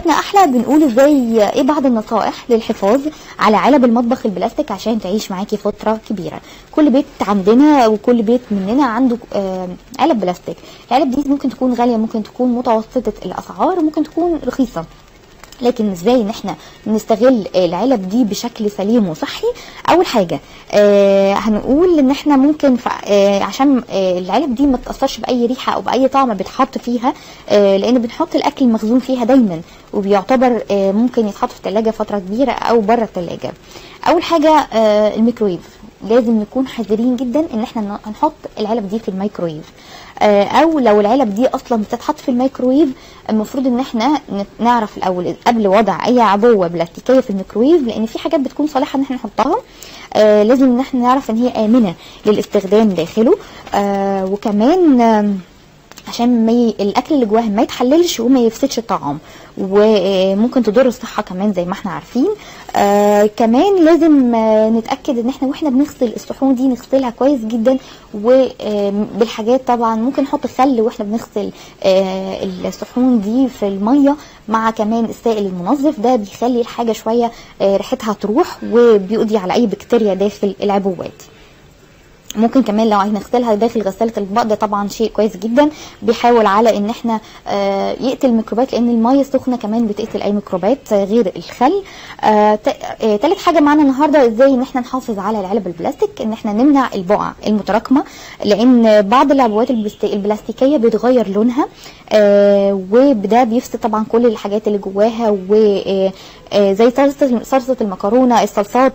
حلقتنا احلى بنقول ازاي ايه بعض النصائح للحفاظ على علب المطبخ البلاستيك عشان تعيش معاكي فتره كبيره. كل بيت عندنا وكل بيت مننا عنده علب بلاستيك. العلب دي ممكن تكون غاليه، ممكن تكون متوسطه الاسعار، ممكن تكون رخيصه، لكن ازاي ان احنا نستغل العلب دي بشكل سليم وصحي؟ اول حاجه هنقول ان احنا ممكن عشان العلب دي ما تاثرش باي ريحه او باي طعم بيتحط فيها، لان بنحط الاكل المخزون فيها دايما وبيعتبر ممكن يتحط في الثلاجه فتره كبيره او بره الثلاجه. اول حاجه الميكرويف، لازم نكون حذرين جدا ان احنا هنحط العلب دي في الميكرويف، او لو العلب دي اصلا بتتحط في الميكرويف المفروض ان احنا نعرف الاول قبل وضع اي عبوه بلاستيكيه في الميكرويف، لان في حاجات بتكون صالحه ان احنا نحطها، لازم ان احنا نعرف ان هي امنه للاستخدام داخله، وكمان عشان الاكل اللي جواها ما يتحللش وما يفسدش الطعام، وممكن تضر الصحه كمان زي ما احنا عارفين. كمان لازم نتاكد ان احنا واحنا بنغسل الصحون دي نغسلها كويس جدا، وبالحاجات طبعا ممكن نحط خل واحنا بنغسل الصحون دي في الميه مع كمان السائل المنظف، ده بيخلي الحاجه شويه ريحتها تروح وبيقضي على اي بكتيريا داخل العبوات. ممكن كمان لو نغسلها داخل غسالة الاطباق، ده طبعا شيء كويس جدا بيحاول على ان احنا يقتل الميكروبات، لان الميه السخنه كمان بتقتل اي ميكروبات غير الخل. تالت حاجه معانا النهارده ازاي ان احنا نحافظ على العلب البلاستيك، ان احنا نمنع البقع المتراكمه، لان بعض العبوات البلاستيكيه بيتغير لونها، وده بيفسد طبعا كل الحاجات اللي جواها، وزي صلصه المكرونه، الصلصات،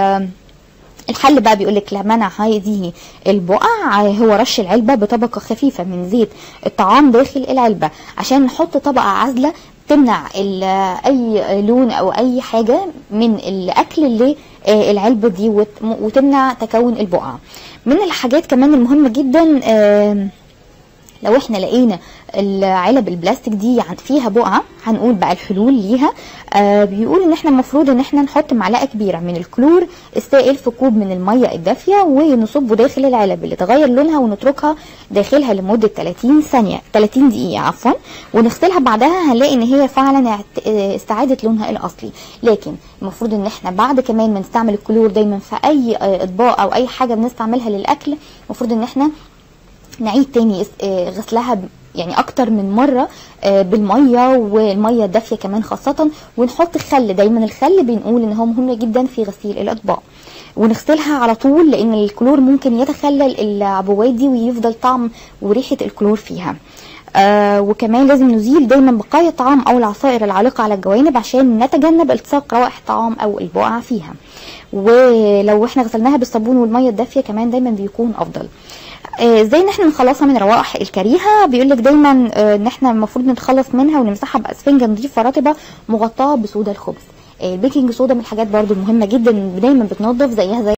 الحل بقى بيقولك لمنع هذه البقع هو رش العلبة بطبقة خفيفة من زيت الطعام داخل العلبة، عشان نحط طبقة عازلة تمنع اي لون او اي حاجة من الاكل اللي العلبة دي، وتمنع تكون البقع. من الحاجات كمان المهمة جدا، لو احنا لقينا العلب البلاستيك دي فيها بقعه، هنقول بقى الحلول ليها. بيقول ان احنا المفروض ان احنا نحط معلقه كبيره من الكلور السائل في كوب من الميه الدافيه، ونصبه داخل العلب اللي تغير لونها، ونتركها داخلها لمده 30 دقيقه عفوا، ونغسلها بعدها هنلاقي ان هي فعلا استعادت لونها الاصلي. لكن المفروض ان احنا بعد كمان ما نستعمل الكلور دايما في اي اطباق او اي حاجه بنستعملها للاكل، المفروض ان احنا نعيد تاني غسلها يعني اكتر من مره بالميه، والميه الدافيه كمان خاصه، ونحط خل. دايما الخل بنقول ان هو مهم جدا في غسيل الاطباق، ونغسلها على طول، لان الكلور ممكن يتخلل العبوات دي ويفضل طعم وريحه الكلور فيها. وكمان لازم نزيل دايما بقايا الطعام او العصائر العالقه على الجوانب عشان نتجنب التصاق روائح الطعام او البقع فيها. ولو احنا غسلناها بالصابون والميه الدافيه كمان دايما بيكون افضل. ازاي ان احنا نخلصها من الروائح الكريهه؟ بيقولك دايما ان احنا المفروض نتخلص منها ونمسحها باسفنجه نظيفه رطبه مغطاه بصودا الخبز. البيكنج صودا من الحاجات برضو المهمه جدا، دايما بتنظف زيها زي